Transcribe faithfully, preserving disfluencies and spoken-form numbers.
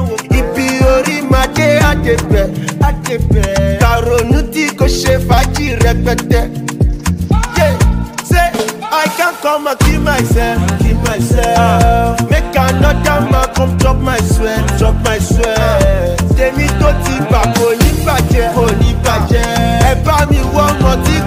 Ibi orí máa dé àdébẹ̀, àdébẹ̀. Kàrònú tí kò ṣe fàájì rẹpẹtẹ. Yeah, say I can't come and kill myself, kill myself. Make another man come chop my sweat, chop my sweat. Tèmi tó ti gbà kò ní bàjẹ́, kò ní bàjẹ́. Ẹ bá mi wọ́n mọ̀ tí